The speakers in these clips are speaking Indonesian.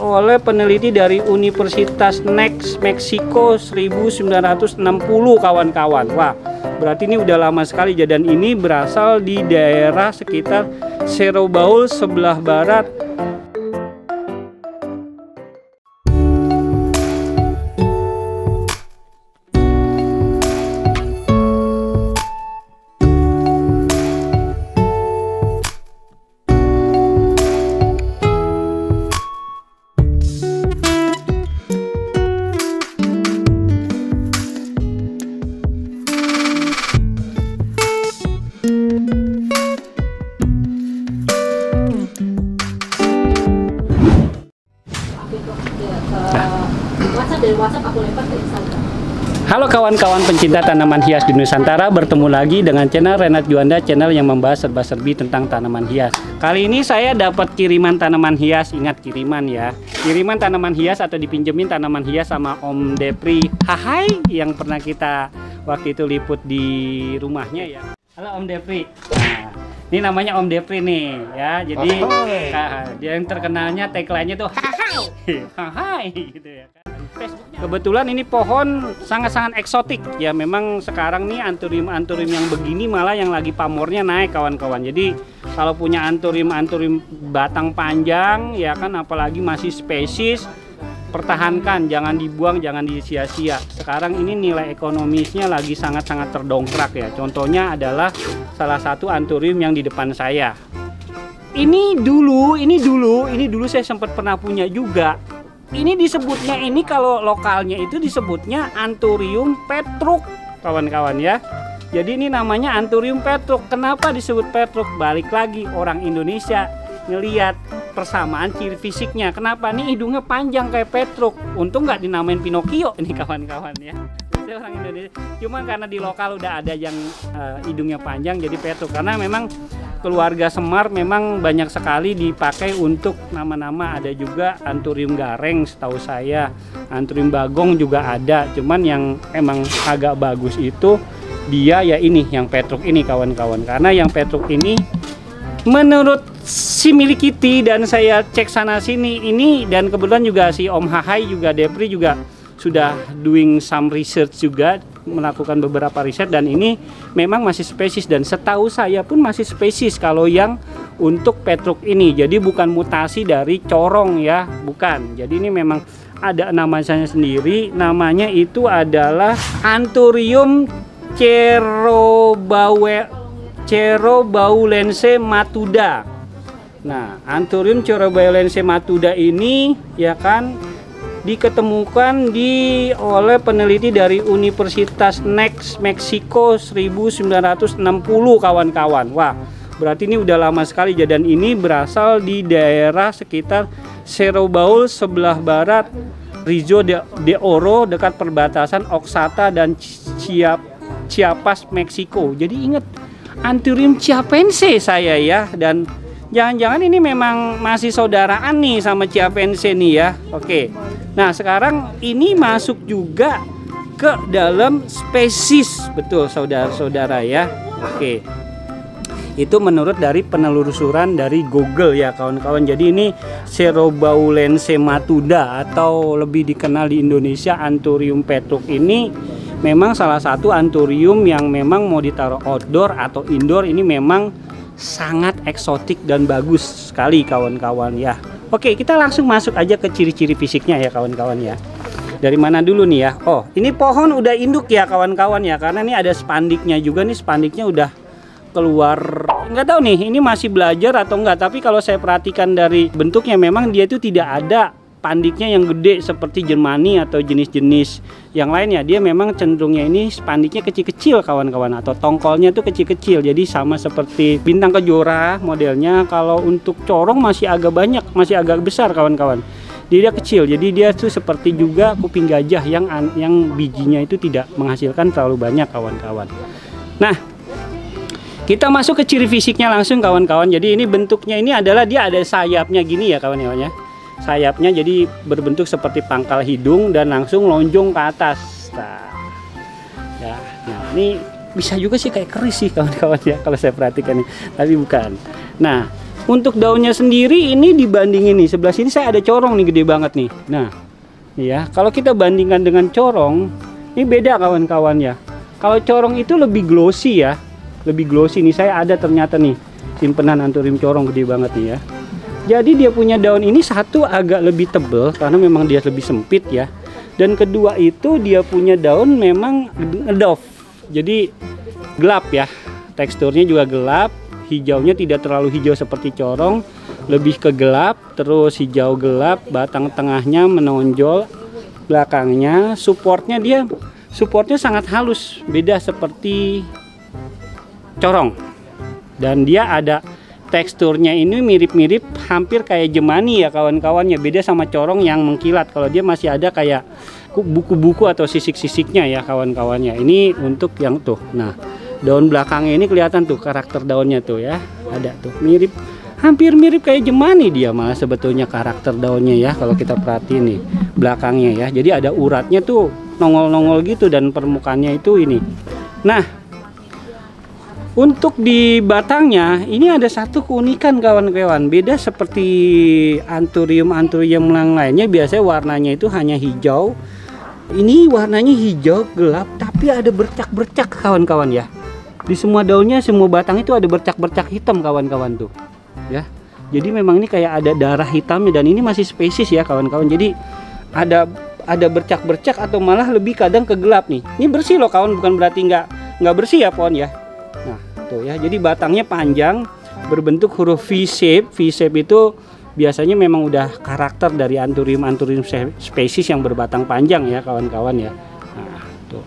oleh peneliti dari Universitas Meksiko 1960 kawan-kawan. Wah, berarti ini udah lama sekali, dan ini berasal di daerah sekitar Cerro Baul sebelah barat. Halo kawan-kawan pencinta tanaman hias di Nusantara, bertemu lagi dengan channel Renat Juanda, channel yang membahas serba-serbi tentang tanaman hias. Kali ini saya dapat kiriman tanaman hias, ingat kiriman ya. Kiriman tanaman hias atau dipinjemin tanaman hias sama Om Depri Hahai yang pernah kita waktu itu liput di rumahnya ya. Halo Om Depri. Nah, ini namanya Om Depri nih ya. Jadi dia yang terkenalnya tagline-nya tuh Hahai, Hahai gitu ya kan. Kebetulan ini pohon sangat-sangat eksotik ya. Memang sekarang nih anturium-anturium yang begini malah yang lagi pamornya naik kawan-kawan. Jadi kalau punya anturium-anturium batang panjang ya kan, apalagi masih spesies, pertahankan, jangan dibuang, jangan disia-sia. Sekarang ini nilai ekonomisnya lagi sangat-sangat terdongkrak ya. Contohnya adalah salah satu anturium yang di depan saya. Ini dulu saya sempat pernah punya juga. Ini disebutnya, ini kalau lokalnya itu disebutnya Anthurium petruk kawan-kawan ya. Jadi ini namanya Anthurium petruk. Kenapa disebut petruk? Balik lagi orang Indonesia ngelihat persamaan ciri fisiknya. Kenapa nih hidungnya panjang kayak petruk? Untung nggak dinamain Pinocchio ini kawan-kawan ya. Biasanya orang Indonesia. Cuman karena di lokal udah ada yang hidungnya panjang jadi petruk. Karena memang keluarga Semar memang banyak sekali dipakai untuk nama-nama. Ada juga Anthurium gareng setahu saya, Anthurium bagong juga ada. Cuman yang emang agak bagus itu dia ya ini yang petruk ini kawan-kawan. Karena yang petruk ini menurut si milik Kitty dan saya cek sana sini ini, dan kebetulan juga si Om Hahai juga Depri juga sudah doing some research juga, melakukan beberapa riset, dan ini memang masih spesies, dan setahu saya pun masih spesies kalau yang untuk petruk ini. Jadi bukan mutasi dari corong ya, bukan. Jadi ini memang ada namanya sendiri, namanya itu adalah Anthurium Cerobaulense matuda. Nah, Anthurium Cerobaulense matuda ini ya kan diketemukan oleh peneliti dari Universitas Meksiko 1960 kawan-kawan. Wah, berarti ini udah lama sekali, dan ini berasal di daerah sekitar Cerro Baul sebelah barat Rio de Oro, dekat perbatasan Oaxaca dan Chiapas, Meksiko. Jadi ingat Anthurium chiapense saya ya, dan jangan-jangan ini memang masih saudaraan nih sama chiapense nih ya. Oke. Nah, sekarang ini masuk juga ke dalam spesies, betul saudara-saudara ya. Oke. Itu menurut dari penelusuran dari Google ya kawan-kawan. Jadi ini Cerobaulense matuda atau lebih dikenal di Indonesia Anthurium petruk ini memang salah satu anthurium yang memang mau ditaruh outdoor atau indoor. Ini memang sangat eksotik dan bagus sekali kawan-kawan ya. Oke, kita langsung masuk aja ke ciri-ciri fisiknya ya kawan-kawan ya. Dari mana dulu nih ya? Oh, ini pohon udah induk ya kawan-kawan ya, karena ini ada spandiknya juga nih, spandiknya udah keluar. Nggak tahu nih ini masih belajar atau enggak, tapi kalau saya perhatikan dari bentuknya memang dia itu tidak ada pandiknya yang gede seperti Jermani atau jenis-jenis yang lainnya. Dia memang cenderungnya ini spandiknya kecil-kecil kawan-kawan, atau tongkolnya tuh kecil-kecil. Jadi sama seperti bintang kejora modelnya. Kalau untuk corong masih agak banyak, masih agak besar kawan-kawan. Dia kecil, jadi dia tuh seperti juga kuping gajah yang bijinya itu tidak menghasilkan terlalu banyak kawan-kawan. Nah, kita masuk ke ciri fisiknya langsung kawan-kawan. Jadi ini bentuknya ini adalah dia ada sayapnya gini ya kawan-kawan ya. Sayapnya jadi berbentuk seperti pangkal hidung dan langsung lonjong ke atas. Nah, ini bisa juga sih kayak keris sih kawan-kawan ya kalau saya perhatikan nih, tapi bukan. Nah, Untuk daunnya sendiri ini dibandingin nih, sebelah sini saya ada corong nih gede banget nih. Nah, ya, kalau kita bandingkan dengan corong, ini beda kawan-kawan ya. Kalau corong itu lebih glossy ya, lebih glossy nih. Saya ada ternyata nih simpenan anthurium corong gede banget nih ya. Jadi dia punya daun ini satu agak lebih tebal karena memang dia lebih sempit ya. Dan kedua itu dia punya daun memang ngedov. Jadi gelap ya. Teksturnya juga gelap. Hijaunya tidak terlalu hijau seperti corong, lebih ke gelap, terus hijau gelap, batang tengahnya menonjol, belakangnya supportnya sangat halus, beda seperti corong. Dan dia ada teksturnya ini mirip-mirip hampir kayak jemani ya kawan-kawannya, beda sama corong yang mengkilat. Kalau dia masih ada kayak buku-buku atau sisik-sisiknya ya kawan-kawannya. Ini untuk yang tuh. Nah, daun belakangnya ini kelihatan tuh karakter daunnya tuh ya, ada tuh mirip, hampir mirip kayak jemani dia malah sebetulnya karakter daunnya ya kalau kita perhatiin nih belakangnya ya. Jadi ada uratnya tuh nongol-nongol gitu dan permukaannya itu ini. Nah, untuk di batangnya ini ada satu keunikan kawan-kawan, beda seperti anthurium yang lainnya. Biasanya warnanya itu hanya hijau, ini warnanya hijau gelap tapi ada bercak-bercak kawan-kawan ya. Di semua daunnya, semua batang itu ada bercak-bercak hitam kawan-kawan tuh ya. Jadi memang ini kayak ada darah hitamnya dan ini masih spesies ya kawan-kawan. Jadi ada bercak-bercak atau malah lebih kadang ke gelap nih. Ini bersih loh kawan, bukan berarti nggak bersih ya pohon ya. Nah tuh ya, jadi batangnya panjang berbentuk huruf V-shape. V-shape itu biasanya memang udah karakter dari anthurium spesies yang berbatang panjang ya kawan-kawan ya. Nah tuh,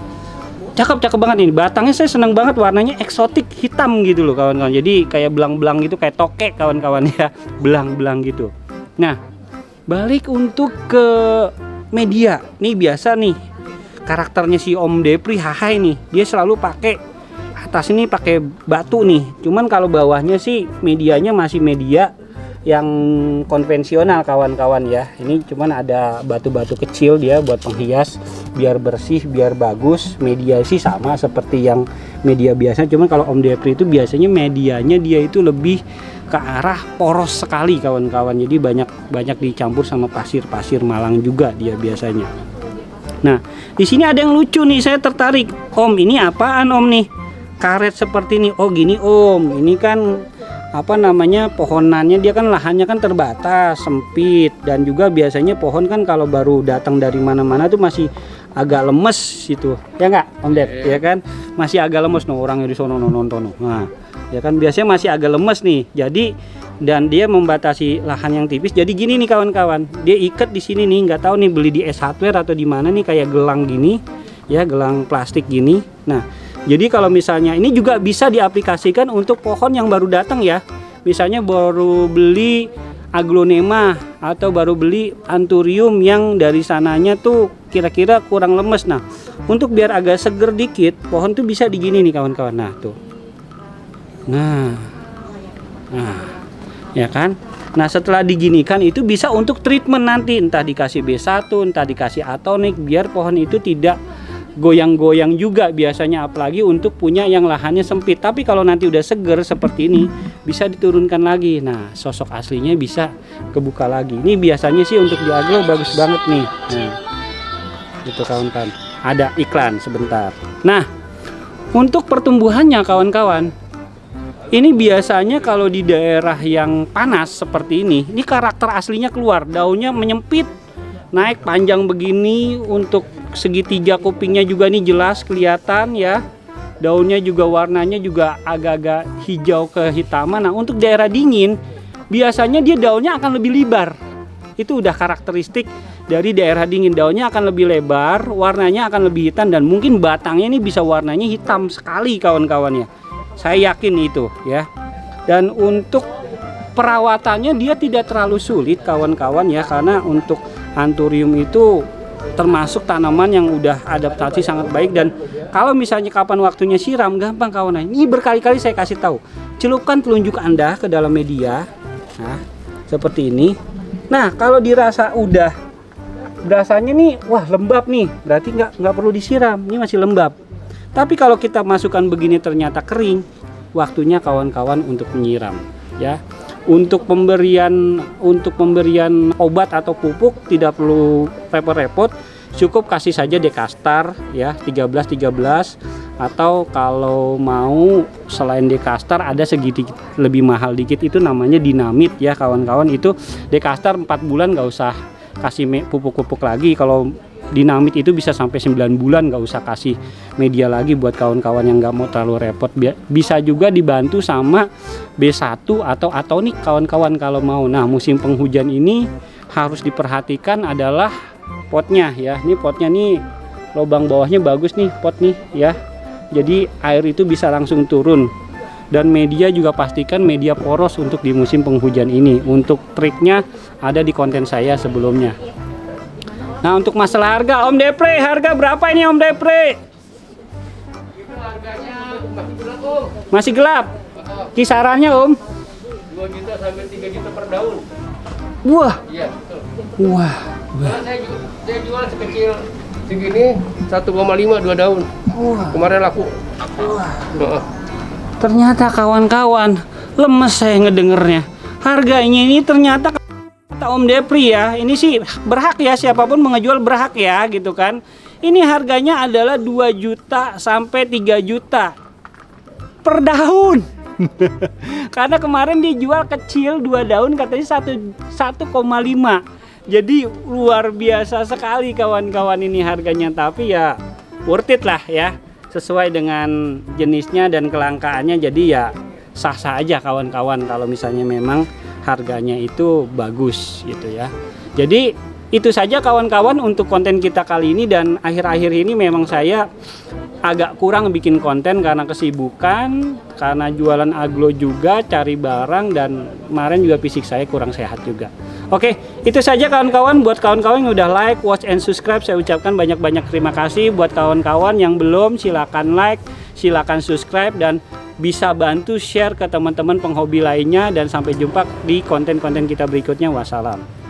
cakep banget ini batangnya. Saya seneng banget warnanya eksotik hitam gitu loh kawan-kawan. Jadi kayak belang-belang gitu, kayak tokek kawan-kawan ya, belang-belang gitu. Nah, balik untuk ke media nih, biasa nih karakternya si Om Depri Hahai nih, dia selalu pakai atas ini pakai batu nih. Cuman kalau bawahnya sih medianya masih media yang konvensional kawan-kawan ya. Ini cuman ada batu-batu kecil dia buat penghias biar bersih, biar bagus. Media sih sama seperti yang media biasa, cuman kalau Om Depri itu biasanya medianya dia itu lebih ke arah poros sekali kawan-kawan. Jadi banyak dicampur sama pasir Malang juga dia biasanya. Nah, di sini ada yang lucu nih, saya tertarik. Om, ini apaan Om nih? Karet seperti ini. Oh gini Om, ini kan apa namanya, pohonannya dia kan lahannya kan terbatas, sempit, dan juga biasanya pohon kan kalau baru datang dari mana-mana tuh masih agak lemes gitu ya, nggak Om Dep? Ya kan masih agak lemes no, orangnya di sono nonton. Nah ya kan biasanya masih agak lemes nih. Jadi dan dia membatasi lahan yang tipis. Jadi gini nih kawan-kawan, dia ikat di sini nih, nggak tahu nih beli di S Hardware atau di mana nih, kayak gelang gini ya, gelang plastik gini. Nah jadi kalau misalnya ini juga bisa diaplikasikan untuk pohon yang baru datang ya. Misalnya baru beli aglonema atau baru beli anthurium yang dari sananya tuh kira-kira kurang lemes. Nah, untuk biar agak seger dikit, pohon tuh bisa digini nih kawan-kawan. Nah, tuh. Nah, ya kan? Nah, setelah diginikan itu bisa untuk treatment nanti, entah dikasih B1, entah dikasih atonik, biar pohon itu tidak goyang-goyang juga biasanya, apalagi untuk punya yang lahannya sempit. Tapi kalau nanti udah seger seperti ini bisa diturunkan lagi. Nah, sosok aslinya bisa kebuka lagi. Ini biasanya sih untuk di aglo bagus banget nih. Nah, itu kawan-kawan. Ada iklan sebentar. Nah, untuk pertumbuhannya kawan-kawan, ini biasanya kalau di daerah yang panas seperti ini karakter aslinya keluar. Daunnya menyempit, naik panjang begini, untuk segitiga kupingnya juga nih jelas kelihatan ya. Daunnya juga warnanya juga agak-agak hijau kehitaman. Nah, untuk daerah dingin biasanya dia daunnya akan lebih lebar. Itu udah karakteristik dari daerah dingin, daunnya akan lebih lebar, warnanya akan lebih hitam, dan mungkin batangnya ini bisa warnanya hitam sekali kawan-kawannya. Saya yakin itu ya. Dan untuk perawatannya dia tidak terlalu sulit kawan-kawan ya, karena untuk anthurium itu termasuk tanaman yang udah adaptasi sangat baik. Dan kalau misalnya kapan waktunya siram, gampang kawan. Ini berkali-kali saya kasih tahu, celupkan telunjuk Anda ke dalam media, nah seperti ini. Nah kalau dirasa udah, berasanya nih wah lembab nih, berarti nggak perlu disiram, ini masih lembab. Tapi kalau kita masukkan begini ternyata kering, waktunya kawan-kawan untuk menyiram ya. Untuk pemberian obat atau pupuk tidak perlu repot-repot, cukup kasih saja Dekastar ya 13-13, atau kalau mau selain Dekastar ada segitiga lebih mahal dikit itu namanya Dinamit ya kawan-kawan. Itu Dekastar 4 bulan nggak usah kasih pupuk-pupuk lagi. Kalau Dinamit itu bisa sampai 9 bulan nggak usah kasih media lagi buat kawan-kawan yang nggak mau terlalu repot. Bisa juga dibantu sama B1 atau atonik kawan-kawan kalau mau. Nah, musim penghujan ini harus diperhatikan adalah potnya ya. Ini potnya nih lubang bawahnya bagus nih pot nih ya. Jadi air itu bisa langsung turun. Dan media juga pastikan media poros untuk di musim penghujan ini. Untuk triknya ada di konten saya sebelumnya. Nah, untuk masalah harga, Om Depre, harga berapa ini Om Depre? Harganya masih gelap, Om. Masih gelap? Kisarannya Om? 2 juta sampai 3 juta per daun. Wah. Iya, betul. Wah. Karena saya jual sekecil segini 1,5 2 daun. Wah. Kemarin laku. Wah. Ternyata kawan-kawan, lemes saya ngedengernya. Harganya ini ternyata kata Om Depri ya, ini sih berhak ya, siapapun mengejual berhak ya gitu kan. Ini harganya adalah 2 juta sampai 3 juta per daun. Karena kemarin dijual kecil 2 daun katanya 1,5. Jadi luar biasa sekali kawan-kawan ini harganya, tapi ya worth it lah ya. Sesuai dengan jenisnya dan kelangkaannya, jadi ya sah-sah aja kawan-kawan kalau misalnya memang harganya itu bagus gitu ya. Jadi itu saja kawan-kawan untuk konten kita kali ini, dan akhir-akhir ini memang saya agak kurang bikin konten karena kesibukan, karena jualan aglo juga, cari barang, dan kemarin juga fisik saya kurang sehat juga. Oke, itu saja kawan-kawan. Buat kawan-kawan yang udah like, watch, and subscribe, saya ucapkan banyak-banyak terima kasih. Buat kawan-kawan yang belum, silakan like, silakan subscribe, dan bisa bantu share ke teman-teman penghobi lainnya. Dan sampai jumpa di konten-konten kita berikutnya. Wassalam.